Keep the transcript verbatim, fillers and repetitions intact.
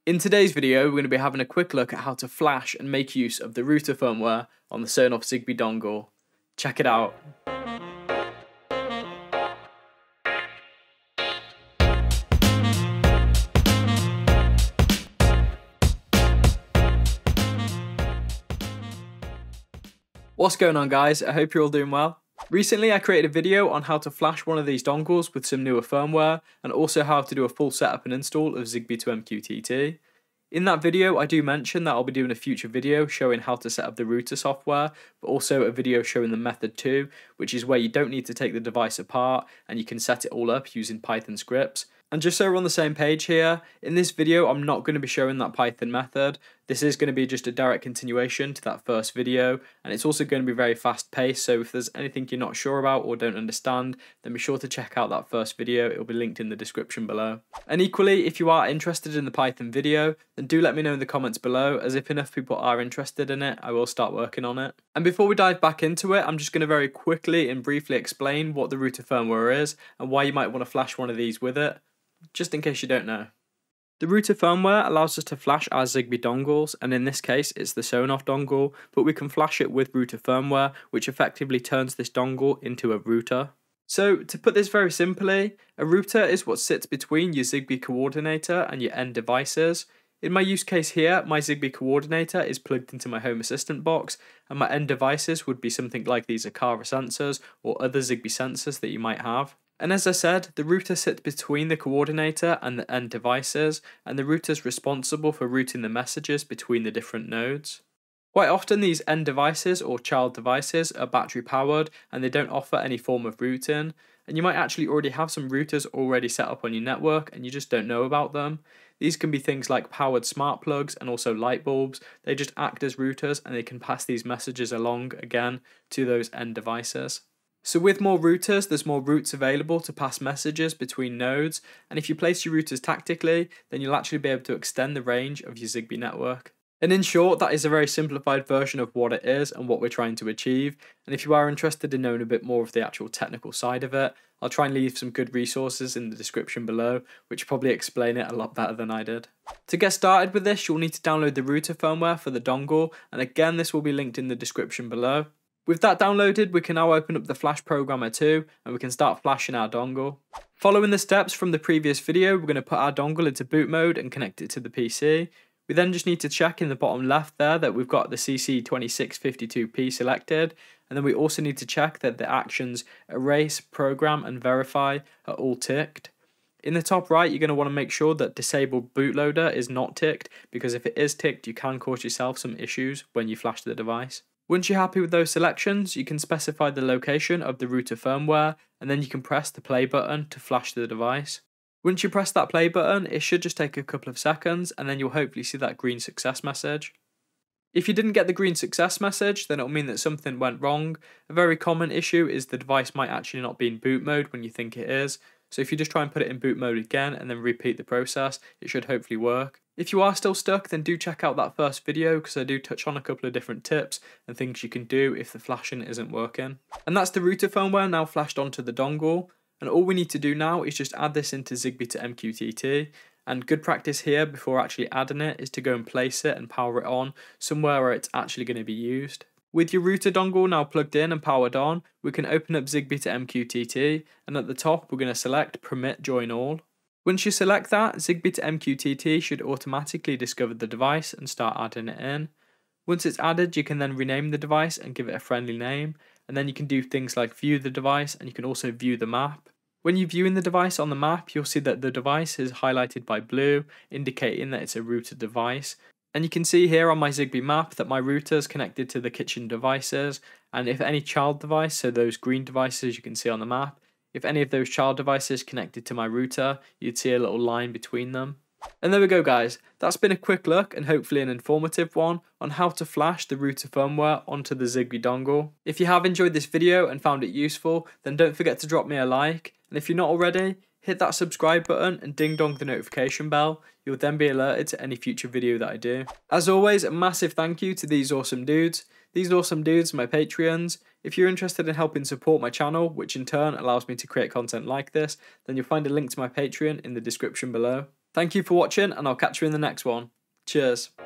In today's video, we're going to be having a quick look at how to flash and make use of the router firmware on the Sonoff Zigbee dongle. Check it out. What's going on, guys? I hope you're all doing well. Recently I created a video on how to flash one of these dongles with some newer firmware, and also how to do a full setup and install of Zigbee two M Q T T. In that video I do mention that I'll be doing a future video showing how to set up the router software, but also a video showing the method two, which is where you don't need to take the device apart and you can set it all up using Python scripts. And just so we're on the same page here, in this video I'm not going to be showing that Python method. This is going to be just a direct continuation to that first video, and it's also going to be very fast paced, so if there's anything you're not sure about or don't understand, then be sure to check out that first video. It'll be linked in the description below. And equally, if you are interested in the Python video, then do let me know in the comments below, as if enough people are interested in it, I will start working on it. And before we dive back into it, I'm just going to very quickly and briefly explain what the router firmware is and why you might want to flash one of these with it, just in case you don't know. The router firmware allows us to flash our Zigbee dongles, and in this case it's the Sonoff dongle, but we can flash it with router firmware, which effectively turns this dongle into a router. So to put this very simply, a router is what sits between your Zigbee coordinator and your end devices. In my use case here, my Zigbee coordinator is plugged into my HomeAssistant box, and my end devices would be something like these Akara sensors or other Zigbee sensors that you might have. And as I said, the router sits between the coordinator and the end devices, and the router is responsible for routing the messages between the different nodes. Quite often these end devices or child devices are battery powered and they don't offer any form of routing, and you might actually already have some routers already set up on your network and you just don't know about them. These can be things like powered smart plugs and also light bulbs. They just act as routers and they can pass these messages along again to those end devices. So with more routers, there's more routes available to pass messages between nodes, and if you place your routers tactically, then you'll actually be able to extend the range of your Zigbee network. And in short, that is a very simplified version of what it is and what we're trying to achieve. And if you are interested in knowing a bit more of the actual technical side of it, I'll try and leave some good resources in the description below, which probably explain it a lot better than I did. To get started with this, you'll need to download the router firmware for the dongle, and again this will be linked in the description below. With that downloaded, we can now open up the Flash Programmer two and we can start flashing our dongle. Following the steps from the previous video, we're going to put our dongle into boot mode and connect it to the P C. We then just need to check in the bottom left there that we've got the C C twenty-six fifty-two P selected, and then we also need to check that the actions erase, program and verify are all ticked. In the top right, you're going to want to make sure that disable bootloader is not ticked, because if it is ticked, you can cause yourself some issues when you flash the device. Once you're happy with those selections, you can specify the location of the router firmware, and then you can press the play button to flash the device. Once you press that play button, it should just take a couple of seconds, and then you'll hopefully see that green success message. If you didn't get the green success message, then it'll mean that something went wrong. A very common issue is the device might actually not be in boot mode when you think it is. So if you just try and put it in boot mode again and then repeat the process, it should hopefully work. If you are still stuck, then do check out that first video, because I do touch on a couple of different tips and things you can do if the flashing isn't working. And that's the router firmware now flashed onto the dongle, and all we need to do now is just add this into Zigbee two M Q T T. And good practice here before actually adding it is to go and place it and power it on somewhere where it's actually going to be used. With your router dongle now plugged in and powered on, we can open up Zigbee two M Q T T, and at the top we're going to select Permit Join All. Once you select that, Zigbee two M Q T T should automatically discover the device and start adding it in. Once it's added, you can then rename the device and give it a friendly name, and then you can do things like view the device, and you can also view the map. When you're viewing the device on the map, you'll see that the device is highlighted by blue, indicating that it's a router device. And you can see here on my Zigbee map that my router is connected to the kitchen devices, and if any child device, so those green devices you can see on the map, if any of those child devices connected to my router, you'd see a little line between them. And there we go, guys. That's been a quick look, and hopefully an informative one, on how to flash the router firmware onto the Zigbee dongle. If you have enjoyed this video and found it useful, then don't forget to drop me a like, and if you're not already, hit that subscribe button and ding dong the notification bell. You'll then be alerted to any future video that I do. As always, a massive thank you to these awesome dudes. These awesome dudes are my Patreons. If you're interested in helping support my channel, which in turn allows me to create content like this, then you'll find a link to my Patreon in the description below. Thank you for watching, and I'll catch you in the next one. Cheers.